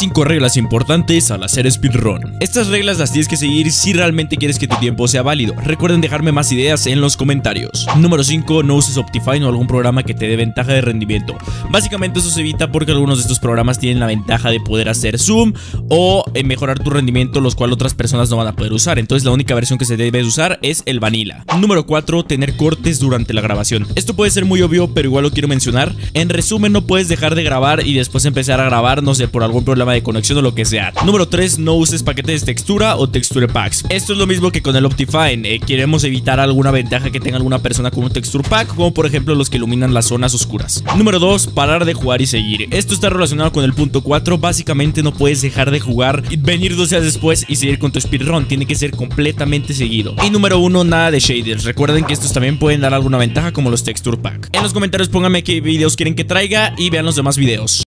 5 reglas importantes al hacer speedrun. Estas reglas las tienes que seguir si realmente quieres que tu tiempo sea válido. Recuerden dejarme más ideas en los comentarios. Número 5. No uses Optifine o algún programa que te dé ventaja de rendimiento. Básicamente eso se evita porque algunos de estos programas tienen la ventaja de poder hacer zoom o mejorar tu rendimiento, los cuales otras personas no van a poder usar. Entonces la única versión que se debe usar es el vanilla. Número 4. Tener cortes durante la grabación. Esto puede ser muy obvio, pero igual lo quiero mencionar. En resumen, no puedes dejar de grabar y después empezar a grabar, no sé, por algún problema de conexión o lo que sea. Número 3. No uses paquetes de textura o texture packs. Esto es lo mismo que con el Optifine. Queremos evitar alguna ventaja que tenga alguna persona con un texture pack, como por ejemplo los que iluminan las zonas oscuras. Número 2. Parar de jugar y seguir. Esto está relacionado con el punto 4. Básicamente no puedes dejar de jugar y venir 2 días después y seguir con tu speedrun. Tiene que ser completamente seguido. Y número 1. Nada de shaders. Recuerden que estos también pueden dar alguna ventaja, como los texture pack. En los comentarios pónganme qué videos quieren que traiga y vean los demás videos.